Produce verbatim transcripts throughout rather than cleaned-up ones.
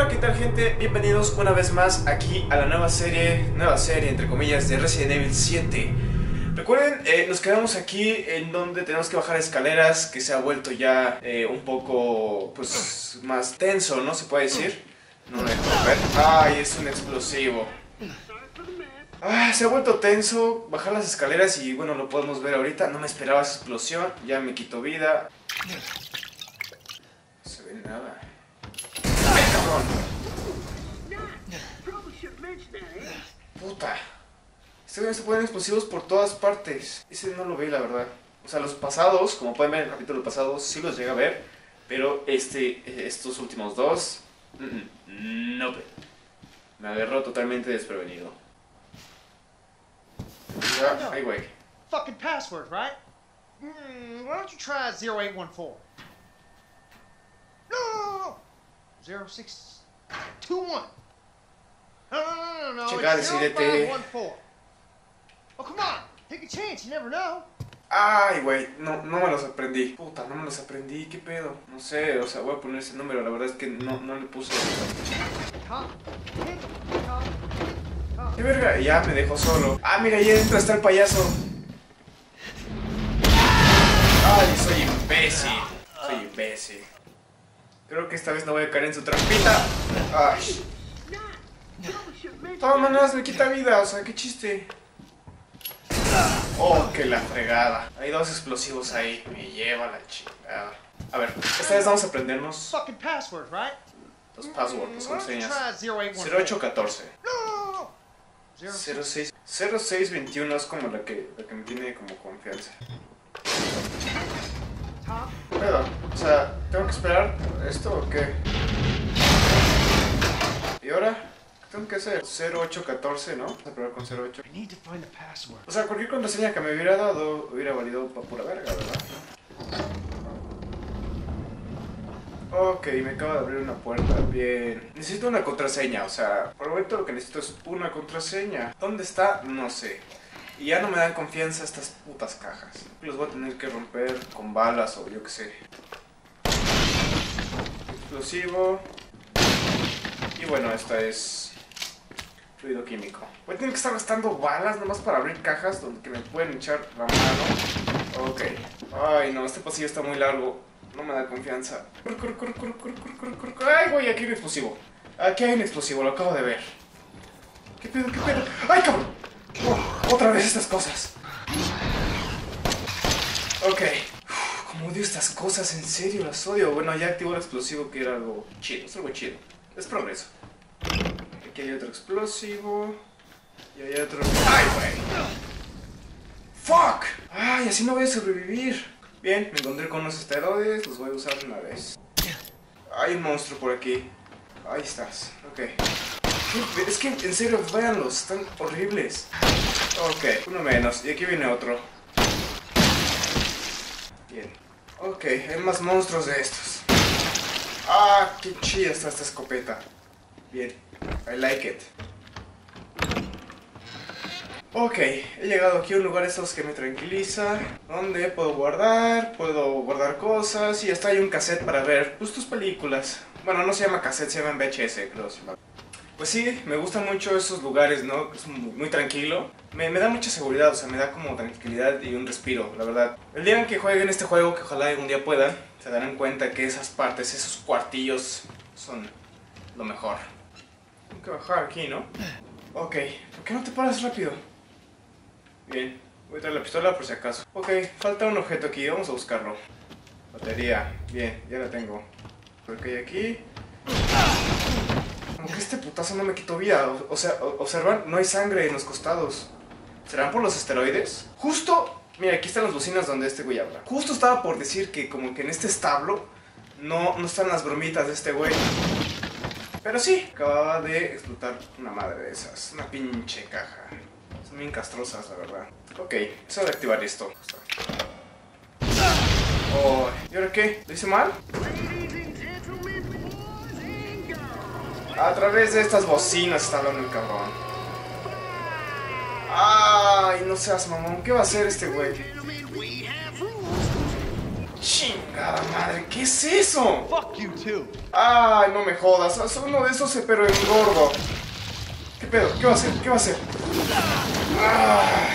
Hola, ¿qué tal, gente? Bienvenidos una vez más aquí a la nueva serie, nueva serie entre comillas, de Resident Evil siete. Recuerden, eh, nos quedamos aquí en donde tenemos que bajar escaleras, que se ha vuelto ya eh, un poco, pues, más tenso, ¿no? Se puede decir. No me dejo ver. Ay, es un explosivo. Ah, se ha vuelto tenso bajar las escaleras y bueno, lo podemos ver ahorita. No me esperaba esa explosión, ya me quitó vida. No se ve nada. ¡Ay, cabrón! Puta. Este güey se ponen explosivos por todas partes. Ese no lo vi, la verdad. O sea, los pasados, como pueden ver en el capítulo pasado, sí los llega a ver. Pero este, estos últimos dos, no. Me agarró totalmente desprevenido. Ya, ay, güey. Fucking password, right? Mm, why don't you try zero eight one four? No, no, no, no. zero six two one. No, no, no, no, no. Checa, It's zero decídete. five one four. Oh, come on. Take a chance. You never know. Ay, güey, no, no me los aprendí. Puta, no me los aprendí, ¿qué pedo? No sé, o sea, voy a poner ese número, la verdad es que no, no le puse. Tom, hit, Tom, Tom. ¿Qué verga? Ya me dejó solo. Ah, mira, ahí adentro está el payaso. Ay, soy imbécil. Soy imbécil. Creo que esta vez no voy a caer en su trampita. Ay. De todas maneras me quita vida, o sea, qué chiste. Oh, que la fregada. Hay dos explosivos ahí. Me lleva la chingada. A ver, esta vez vamos a aprendernos Fucking password, right? los passwords, las Why don't you contraseñas. try zero eight one cero four? ocho catorce. No, no, no, no. Zero cero seis cero seis veintiuno es como la que, la que me tiene como confianza. Tom. ¿Qué pedo? O sea, ¿tengo que esperar esto o qué? ¿Y ahora? ¿Qué tengo que hacer? cero ocho catorce, ¿no? Vamos a probar con cero ocho. I need to find the password. O sea, cualquier contraseña que me hubiera dado hubiera valido para pura verga, ¿verdad? Ok, me acaba de abrir una puerta. Bien. Necesito una contraseña, o sea, por el momento lo que necesito es una contraseña. ¿Dónde está? No sé. Y ya no me dan confianza estas putas cajas. Los voy a tener que romper con balas o yo qué sé. Explosivo. Y bueno, esta es fluido químico. Voy a tener que estar gastando balas nomás para abrir cajas donde que me pueden echar la mano. Ok. Ay, no, este pasillo está muy largo. No me da confianza. Corre, corre, corre, corre, corre, corre, corre, corre, corre. Ay, güey, aquí hay un explosivo. Aquí hay un explosivo, lo acabo de ver. ¿Qué pedo, qué pedo? ¡Ay, cabrón! Oh, otra vez estas cosas. Ok. Uf, como odio estas cosas, en serio, las odio. Bueno, ya activó el explosivo, que era algo chido. Es algo chido. Es progreso. Aquí hay otro explosivo. Y hay otro... ¡Ay, güey! ¡Fuck! ¡Ay, así no voy a sobrevivir! Bien, me encontré con unos esteroides, los voy a usar una vez. Hay un monstruo por aquí. Ahí estás, ok. Es que, en serio, véanlos, están horribles. Ok, uno menos, y aquí viene otro. Bien. Ok, hay más monstruos de estos. Ah, qué chida está esta escopeta. Bien, I like it. Ok, he llegado aquí a un lugar de estos que me tranquiliza, donde puedo guardar, puedo guardar cosas y hasta hay un cassette para ver pues tus películas. Bueno, no se llama cassette, se llama V H S, creo. Pues sí, me gustan mucho esos lugares, ¿no? Es muy, muy tranquilo. Me, me da mucha seguridad, o sea, me da como tranquilidad y un respiro, la verdad. El día en que jueguen este juego, que ojalá algún día puedan, se darán cuenta que esas partes, esos cuartillos son lo mejor. Tengo que bajar aquí, ¿no? Ok, ¿por qué no te paras rápido? Bien, voy a traer la pistola por si acaso. Ok, falta un objeto aquí, vamos a buscarlo. Batería, bien, ya la tengo. ¿Por qué hay aquí? Como que este putazo no me quitó vida. O, o sea, o, observan, no hay sangre en los costados. ¿Serán por los esteroides? Justo, mira, aquí están las bocinas donde este güey habla. Justo estaba por decir que como que en este establo no, no están las bromitas de este güey. Pero sí, acababa de explotar una madre de esas. Una pinche caja. Son bien castrosas, la verdad. Ok, es hora de activar esto. Oh, ¿y ahora qué? ¿Lo hice mal? A través de estas bocinas está hablando el cabrón. Ay, no seas mamón. ¿Qué va a hacer este güey? Chingada madre, ¿qué es eso? Fuck you too. Ay, no me jodas, es uno de esos pero engordo. ¿Qué pedo? ¿Qué va a hacer? ¿Qué va a hacer? Ah.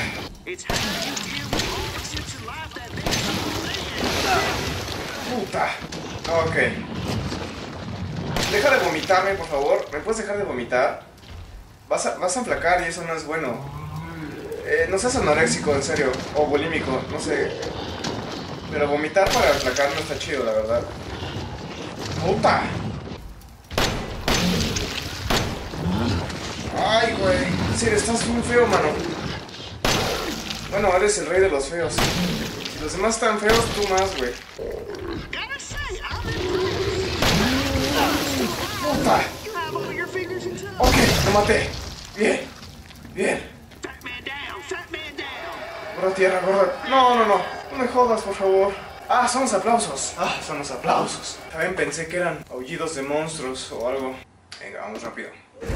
Puta. Ok. Deja de vomitarme, por favor. ¿Me puedes dejar de vomitar? Vas a, vas a enflacar y eso no es bueno. Eh, no seas anoréxico, en serio. O bulímico, no sé. Pero vomitar para enflacar no está chido, la verdad. ¡Puta! Ay, güey. En serio, estás muy feo, mano. Bueno, eres el rey de los feos. Si los demás están feos, tú más, güey. ¡Puta! Ok, lo maté. Bien. Bien. Gorda tierra, gorda. No, no, no. No me jodas, por favor. Ah, son los aplausos. Ah, son los aplausos. También pensé que eran aullidos de monstruos o algo. Venga, vamos rápido.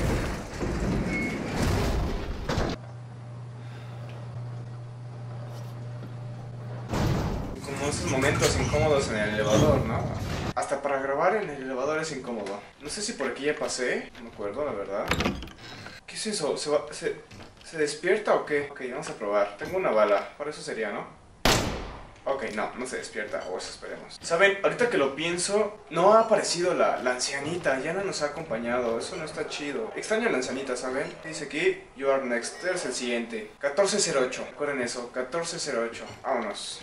Como esos momentos incómodos en el elevador, ¿no? Hasta para grabar en el elevador es incómodo. No sé si por aquí ya pasé. No me acuerdo, la verdad. ¿Qué es eso? ¿Se, va, se, ¿se despierta o qué? Ok, vamos a probar. Tengo una bala. Por eso sería, ¿no? Ok, no, no se despierta. O eso esperemos. ¿Saben? Ahorita que lo pienso, no ha aparecido la, la ancianita. Ya no nos ha acompañado. Eso no está chido. Extraño a la ancianita, ¿saben? Dice aquí, you are next. Eres el siguiente. catorce cero ocho. Recuerden eso. catorce cero ocho. Vámonos.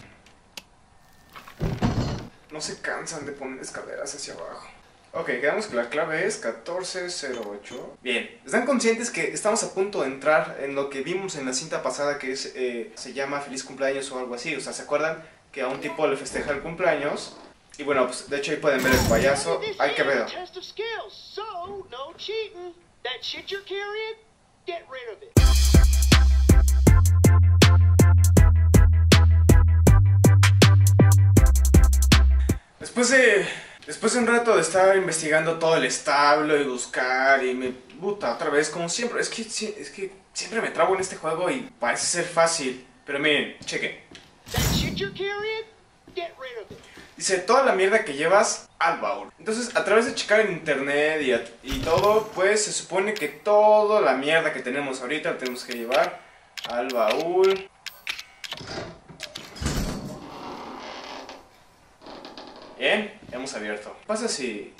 No se cansan de poner escaleras hacia abajo. Ok, quedamos que la clave es catorce cero ocho. Bien, ¿están conscientes que estamos a punto de entrar en lo que vimos en la cinta pasada que es, eh, se llama Feliz Cumpleaños o algo así? O sea, ¿se acuerdan que a un tipo le festeja el cumpleaños? Y bueno, pues de hecho ahí pueden ver el payaso. Ay, qué pedo. Después de, después de un rato de estar investigando todo el establo y buscar y me... Puta, otra vez, como siempre. Es que, es que siempre me trabo en este juego y parece ser fácil. Pero miren, chequen. Dice, toda la mierda que llevas al baúl. Entonces, a través de checar en internet y, a, y todo, pues se supone que toda la mierda que tenemos ahorita la tenemos que llevar al baúl. Bien, hemos abierto. ¿Qué pasa si...?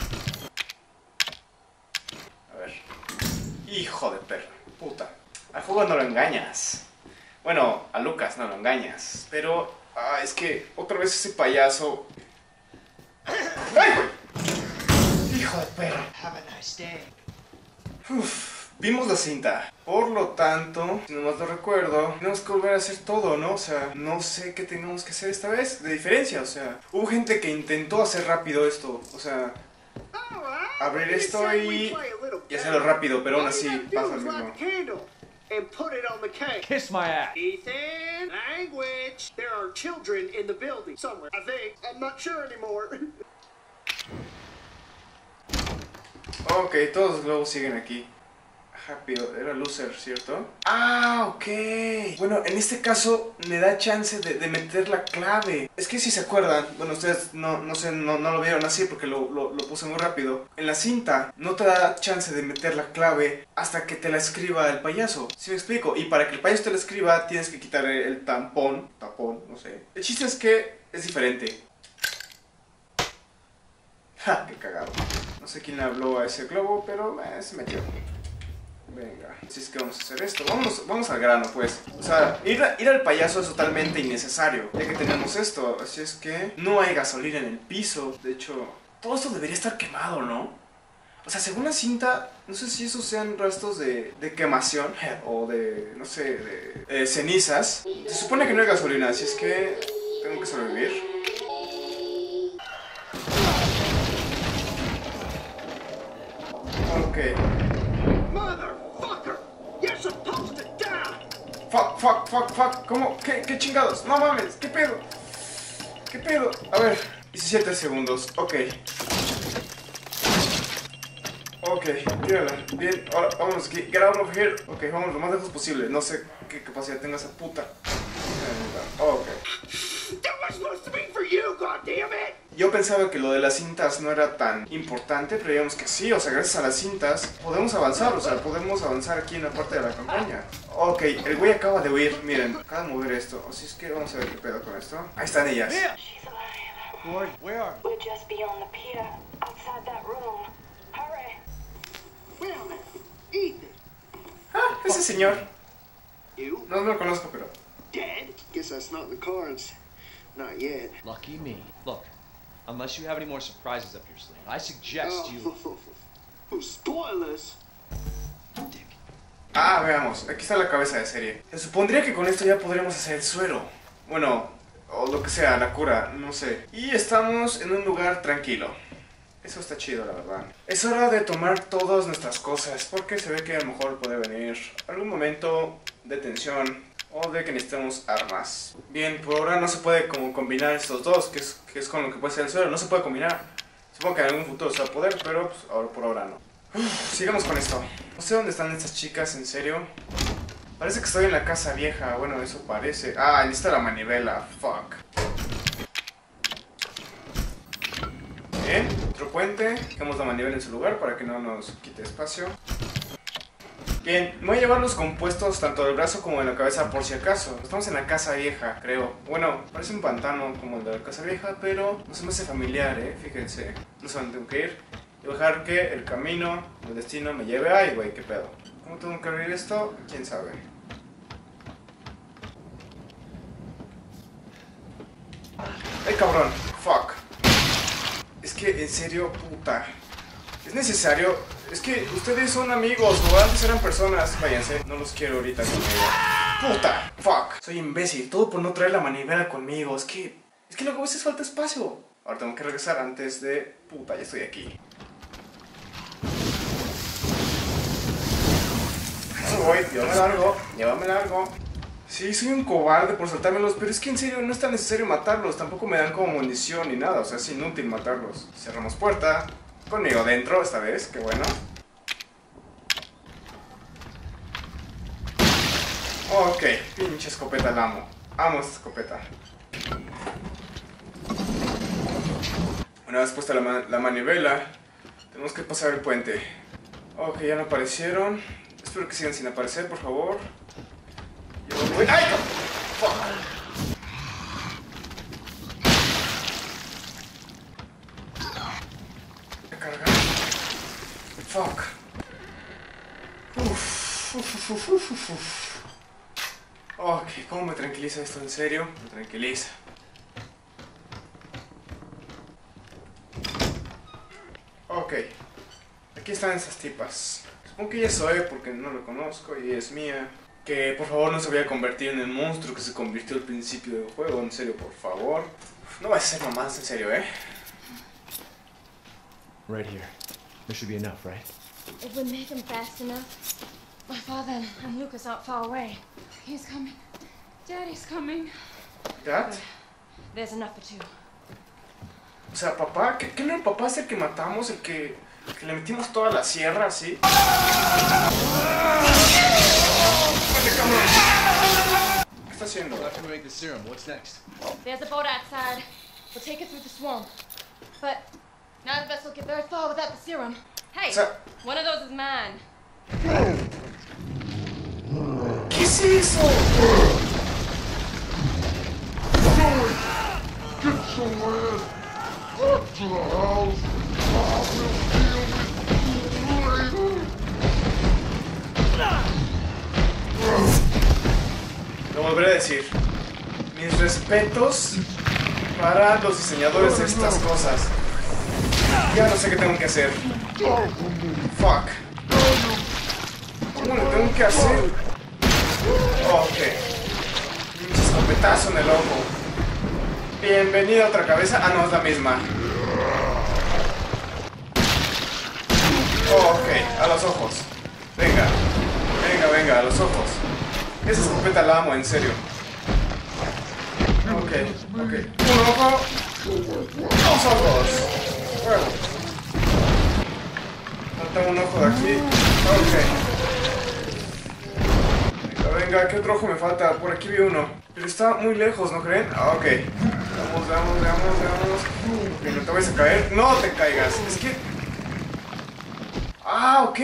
A ver. Hijo de perra, puta. Al juego no lo engañas. Bueno, a Lucas no lo engañas. Pero, ah, es que otra vez ese payaso... ¡Ay! Hijo de perra. Have a nice day. Uf. Vimos la cinta, por lo tanto, si no más lo recuerdo, tenemos que volver a hacer todo, ¿no? O sea, no sé qué tenemos que hacer esta vez, de diferencia, o sea, hubo gente que intentó hacer rápido esto, o sea, abrir esto y, y hacerlo rápido, pero aún así pasa lo mismo. Kiss my ass. Ethan, language. There are children in the building somewhere. I think. I'm not sure anymore. Ok, todos los globos siguen aquí. Rápido, era loser, ¿cierto? Ah, ok. Bueno, en este caso me da chance de, de meter la clave. Es que si se acuerdan, bueno, ustedes no, no sé, no, no lo vieron así porque lo, lo, lo puse muy rápido. En la cinta no te da chance de meter la clave hasta que te la escriba el payaso. ¿Sí me explico? Y para que el payaso te la escriba tienes que quitar el, el tampón, tapón, no sé. El chiste es que es diferente. Ja, qué cagado. No sé quién le habló a ese globo, pero eh, se metió. Venga, así es que vamos a hacer esto. Vamos, vamos al grano, pues. O sea, ir, a, ir al payaso es totalmente innecesario, ya que tenemos esto. Así es que no hay gasolina en el piso. De hecho, todo esto debería estar quemado, ¿no? O sea, según la cinta, no sé si esos sean restos de, de quemación o de, no sé, de eh, cenizas. Se supone que no hay gasolina, así es que tengo que sobrevivir. Ok. Fuck, fuck, fuck, fuck. ¿Cómo? ¿Qué, qué chingados? No mames, ¿qué pedo? ¿Qué pedo? A ver, diecisiete segundos, ok. Ok, tírala. Bien, ahora vámonos aquí. Get out of here. Ok, vamos lo más lejos posible. No sé qué capacidad tenga esa puta. Ok. was supposed to be for you, goddammit! Yo pensaba que lo de las cintas no era tan importante, pero digamos que sí, o sea, gracias a las cintas podemos avanzar, o sea, podemos avanzar aquí en la parte de la campaña. Ok, el güey acaba de huir, miren, acaba de mover esto, así es que vamos a ver qué pedo con esto. Ahí están ellas. She's alive. Where, where are We're just beyond the pier, outside that room. Hurry. Wait a minute. Ethan, Ah, ese señor. you No, no lo conozco, pero... dead? Guess that's not in the cards. Not yet. Lucky me. Look, unless you have any more surprises up your sleeve, I suggest you... Oh, spoilers. Dick. Ah, veamos, aquí está la cabeza de serie. Se supondría que con esto ya podríamos hacer el suero. Bueno, o lo que sea, la cura, no sé. Y estamos en un lugar tranquilo. Eso está chido, la verdad. Es hora de tomar todas nuestras cosas, porque se ve que a lo mejor puede venir algún momento de tensión o de que necesitemos armas. Bien, por ahora no se puede como combinar estos dos, que es, que es con lo que puede ser el suero. No se puede combinar. Supongo que en algún futuro se va a poder, pero pues, ahora, por ahora no. Uf, sigamos con esto. No sé dónde están estas chicas, en serio. Parece que estoy en la casa vieja. Bueno, eso parece. Ah, ahí está la manivela. Fuck. Bien, otro puente. Dejamos la manivela en su lugar para que no nos quite espacio. Bien, me voy a llevar los compuestos tanto del brazo como de la cabeza por si acaso. Estamos en la casa vieja, creo. Bueno, parece un pantano como el de la casa vieja, pero no se me hace familiar, eh. Fíjense. No sé dónde tengo que ir. Y dejar que el camino, el destino me lleve. Ay, güey, qué pedo. ¿Cómo tengo que abrir esto? ¿Quién sabe? ¡Ay, cabrón! ¡Fuck! Es que, en serio, puta. Es necesario... Es que ustedes son amigos, o antes eran personas. Váyanse, no los quiero ahorita conmigo. ¡Puta! ¡Fuck! Soy imbécil, todo por no traer la manivela conmigo. Es que... Es que luego a veces falta espacio. Ahora tengo que regresar antes de... Puta, ya estoy aquí. Voy, llévame largo, llévame largo. Sí, soy un cobarde por saltármelos, pero es que en serio no es tan necesario matarlos. Tampoco me dan como munición ni nada, o sea, es inútil matarlos. Cerramos puerta, conmigo dentro esta vez, qué bueno. Ok, pinche escopeta la amo. Amo esta escopeta. Una vez puesta la, man la manivela, tenemos que pasar el puente. Ok, ya no aparecieron. Espero que sigan sin aparecer, por favor. Yo voy... ¡Ay! ¡Fuck! Voy a cargar. ¡Fuck! Uf, uf, uf, uf, uf, uf. Ok, ¿cómo me tranquiliza esto? ¿En serio? Me tranquiliza. Ok. Aquí están esas tipas. Supongo que ella soy porque no lo conozco y es mía. Que por favor no se vaya a convertir en el monstruo que se convirtió al principio del juego. En serio, por favor. No vas a ser mamás, en serio, ¿eh? Right here. There should be enough, right? If we make him fast enough, my father and Lucas aren't far away. He's coming. Daddy's coming. ¿Dad? There's enough for two. O sea, papá, ¿qué, qué no el papá es el que matamos? El que, el que le metimos toda la sierra, así. ¿Qué está haciendo? After we make the serum, what's next? There's a boat outside. We'll take it through the swamp. But none of us will get very far without the serum. Hey, O sea, one of those is mine. ¿qué es eso? Lo volveré a decir. Mis respetos para los diseñadores de estas cosas. Ya no sé qué tengo que hacer. Fuck. ¿Cómo lo tengo que hacer? Ok. Un escopetazo en el ojo. Bienvenida a otra cabeza. Ah, no, es la misma. Ok, a los ojos. Venga. Venga, venga, a los ojos. Esa escopeta la amo, en serio. Ok, ok. Un ojo. Dos ojos. Bueno. Falta un ojo de aquí. Ok. Venga, venga, ¿qué otro ojo me falta? Por aquí vi uno. Pero está muy lejos, ¿no creen? Ah, ok. Vamos, vamos, vamos, vamos. Ok, no te vayas a caer. No te caigas. Es que... Ah, ok.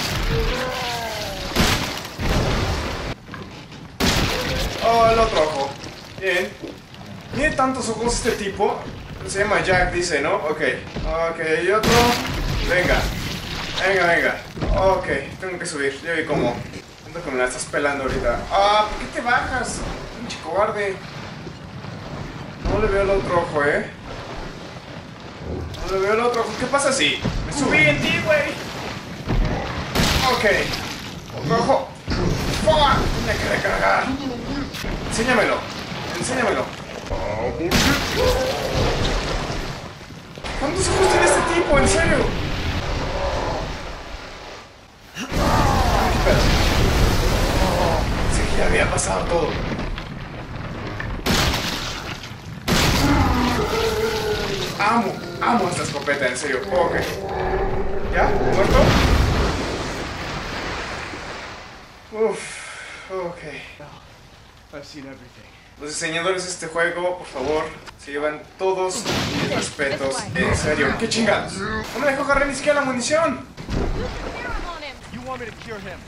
Oh, el otro ojo. Bien. Tiene tantos ojos este tipo. Se llama Jack, dice, ¿no? Ok. Ok, y otro. Venga. Venga, venga. Ok, tengo que subir. Ya vi cómo. Siento que me la estás pelando ahorita. Ah, ¿por qué te bajas? Pinche cobarde. No le veo el otro ojo, ¿eh? No le veo el otro ojo. ¿Qué pasa si me subí en ti, güey? Ok. Otro ojo. ¡Fua! Tiene que recargar. Enséñamelo. Enséñamelo. ¿Cuántos ojos tiene este tipo? ¿En serio? Sí, ya había pasado todo. Amo, amo esta escopeta, en serio. Ok. ¿Ya? ¿Muerto? Uff, ok. I've seen everything. Los diseñadores de este juego, por favor, se llevan todos mis respetos. En serio, ¿qué chingados? No me dejó agarrar ni siquiera la munición. You want me to cure him?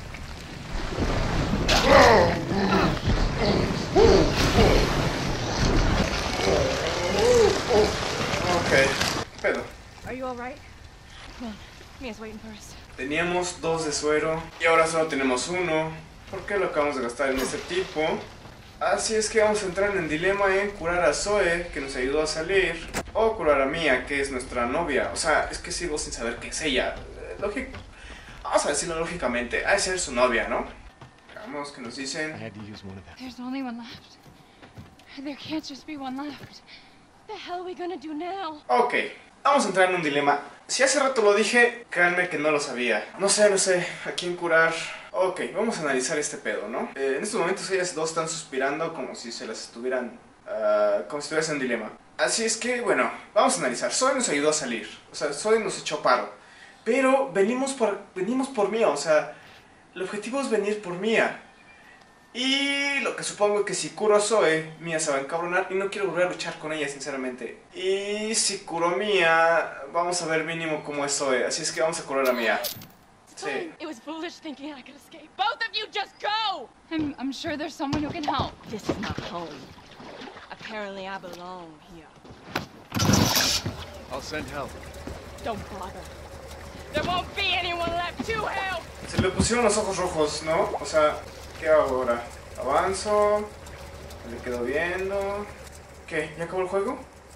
Ok, ¿qué pedo? Are you all right? Come on. Mia's waiting for us. Teníamos dos de suero y ahora solo tenemos uno. ¿Por qué lo acabamos de gastar en este tipo? Así es que vamos a entrar en dilema en curar a Zoe, que nos ayudó a salir, o curar a Mia, que es nuestra novia. O sea, es que sigo sin saber qué es ella. Lógico. Vamos a decirlo lógicamente, ha de ser su novia, ¿no? Veamos qué nos dicen. I had to use one of them. There's only one left. There can't just be one left. What the hell are we gonna do now? Ok, vamos a entrar en un dilema. Si hace rato lo dije, créanme que no lo sabía. No sé, no sé a quién curar. Ok, vamos a analizar este pedo, ¿no? Eh, en estos momentos ellas dos están suspirando como si se las estuvieran... Uh, como si estuviesen en dilema. Así es que, bueno, vamos a analizar. Zoe nos ayudó a salir. O sea, Zoe nos echó paro. Pero venimos por, venimos por Mia, o sea... El objetivo es venir por Mia. Y lo que supongo es que si curo a Zoe, Mia se va a encabronar y no quiero volver a luchar con ella, sinceramente. Y si curo a Mia, vamos a ver mínimo cómo es Zoe. Así es que vamos a curar a Mia. Sí. It was foolish thinking I could escape. Both of you just go! I'm, I'm sure there's someone who can help. This is my home. Apparently I belong here. I'll send help. Don't bother. There won't be anyone left to help! Se le pusieron los ojos rojos, ¿no? O sea, ¿qué hago ahora? Avanzo. Me quedo viendo. ¿Qué? ¿Ya acabó el juego?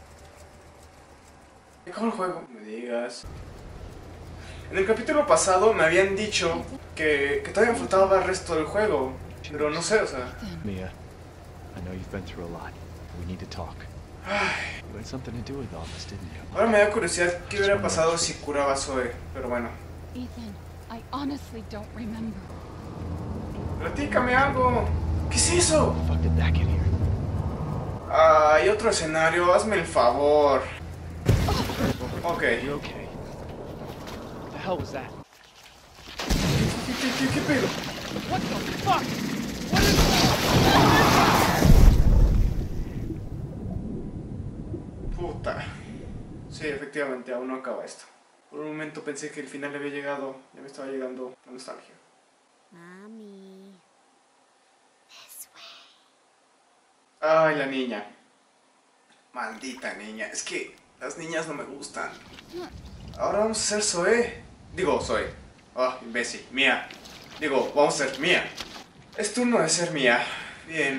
¿Ya acabó el juego? No me digas. En el capítulo pasado me habían dicho que, que todavía me faltaba el resto del juego. Pero no sé, o sea... Mia, I know you've been through a lot. We need to talk. Ay. You had something to do with all this, didn't you? Ahora me da curiosidad qué hubiera pasado si curaba a Zoe. Pero bueno. Ethan, I honestly don't remember. Platícame algo. ¿Qué es eso? How the fuck did that get here? Ay, otro escenario. Hazme el favor. Ok. You okay? What the hell was that? ¿Qué, qué, qué, qué pedo? What the fuck? What is Puta. Sí, efectivamente, aún no acaba esto. Por un momento pensé que el final había llegado. Ya me estaba llegando la nostalgia. Mommy. This way. Ay, la niña. Maldita niña. Es que las niñas no me gustan. Ahora vamos a ser Zoe. Digo, Zoe. Oh, imbécil. Mia. Digo, vamos a ser Mia. Es turno de ser Mia. Bien.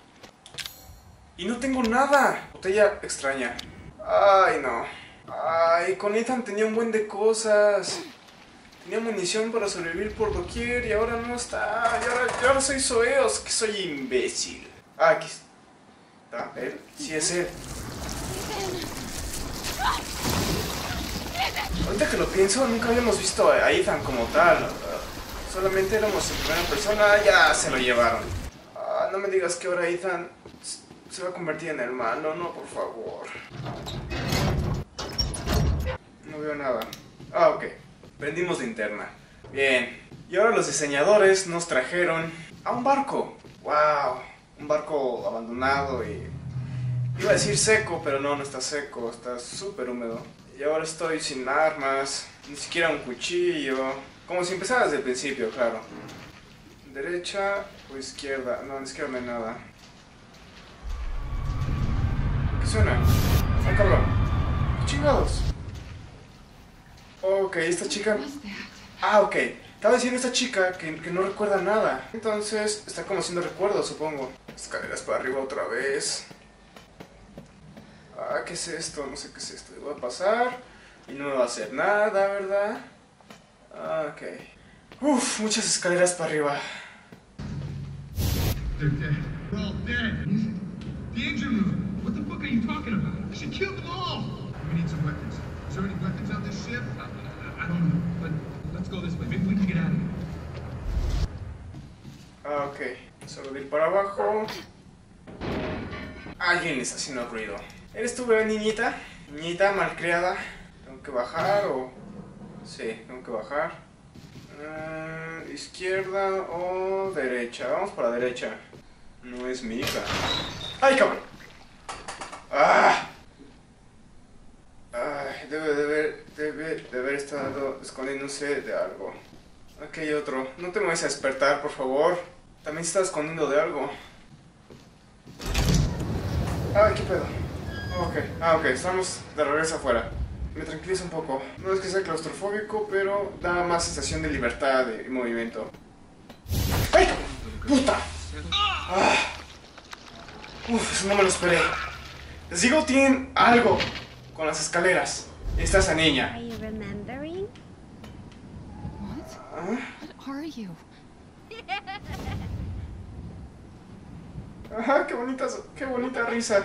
Y no tengo nada. Botella extraña. Ay, no. Ay, con Ethan tenía un buen de cosas. Tenía munición para sobrevivir por doquier y ahora no está. Y ahora, y ahora soy Zoe, o es que soy imbécil. Ah, aquí está. ¿Él? Sí, es él. Ahorita que lo pienso, nunca habíamos visto a Ethan como tal. Uh, solamente éramos en primera persona, ya se lo llevaron. Uh, no me digas que ahora Ethan se va a convertir en el malo, no, por favor. No veo nada. Ah, ok. Prendimos linterna. Bien. Y ahora los diseñadores nos trajeron a un barco. Wow. Un barco abandonado y... Iba a decir seco, pero no, no está seco, está súper húmedo. Y ahora estoy sin armas, ni siquiera un cuchillo. Como si empezara desde el principio, claro. Derecha o izquierda. No, en izquierda no hay nada. ¿Qué suena? Ah, cabrón. ¿Qué chingados? Ok, esta chica... Ah, ok. Estaba diciendo esta chica que, que no recuerda nada. Entonces, está como haciendo recuerdos, supongo. Escaleras para arriba otra vez. Ah, ¿qué es esto? No sé qué es esto. Voy a pasar y no me va a hacer nada, ¿verdad? Ah, ok. Uf, muchas escaleras para arriba. They're dead. They're all dead. The engine room. What the fuck are you talking about? I should kill them all. We need some weapons. Is there any weapons on this ship? I, I, I don't know. But let's go this way. Maybe we can get out of here. Ah, ok. Solo ir para abajo. Alguien le está haciendo ruido. ¿Eres tú, bebé niñita? Niñita malcriada. ¿Tengo que bajar o...? Sí, tengo que bajar. Uh, ¿Izquierda o derecha? Vamos para la derecha. No es mi hija. ¡Ay, cabrón! ¡Ah! Ay, debe de haber, debe de haber estado escondiéndose de algo. Aquí hay otro. No te me vayas a despertar, por favor. También se está escondiendo de algo. Ay, qué pedo. Ok, ah, ok, estamos de regreso afuera. Me tranquiliza un poco. No es que sea claustrofóbico, pero da más sensación de libertad y movimiento. ¡Ay, puta! Ah. Uf, eso no me lo esperé. Les digo, tienen algo con las escaleras. Esta esa niña. Are you remembering? What? ¿Ah? What are you? Ajá, qué bonita, qué bonita risa.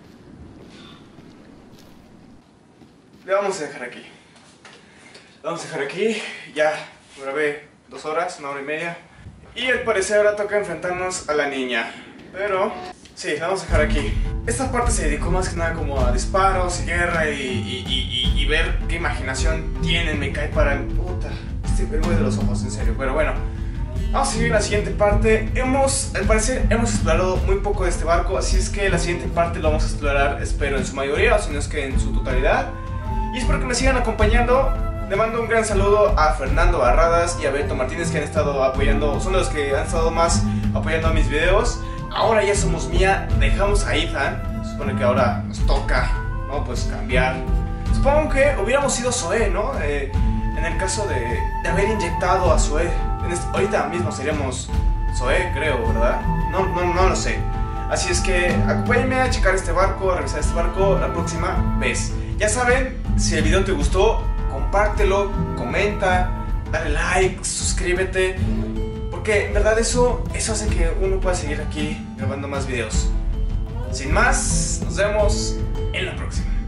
Le vamos a dejar aquí. Le vamos a dejar aquí. Ya grabé dos horas, una hora y media. Y al parecer ahora toca enfrentarnos a la niña. Pero sí, la vamos a dejar aquí. Esta parte se dedicó más que nada como a disparos y guerra y, y, y, y, y ver qué imaginación tienen. Me cae para el puta. Este güey de los ojos, en serio. Pero bueno, vamos a seguir en la siguiente parte. Hemos, al parecer, hemos explorado muy poco de este barco. Así es que la siguiente parte lo vamos a explorar, espero, en su mayoría, o si no es que en su totalidad. Y espero que me sigan acompañando. Le mando un gran saludo a Fernando Barradas y a Beto Martínez, que han estado apoyando, son los que han estado más apoyando a mis videos. Ahora ya somos Mia, dejamos a Ethan. Supone que ahora nos toca, ¿no? Pues cambiar. Supongo que hubiéramos sido Zoe, ¿no? Eh, en el caso de, de haber inyectado a Zoe. En este, ahorita mismo seríamos Zoe, creo, ¿verdad? No, no, no lo sé. Así es que acompáñenme a checar este barco, a revisar este barco la próxima vez. Ya saben, si el video te gustó, compártelo, comenta, dale like, suscríbete. Porque en verdad eso, eso hace que uno pueda seguir aquí grabando más videos. Sin más, nos vemos en la próxima.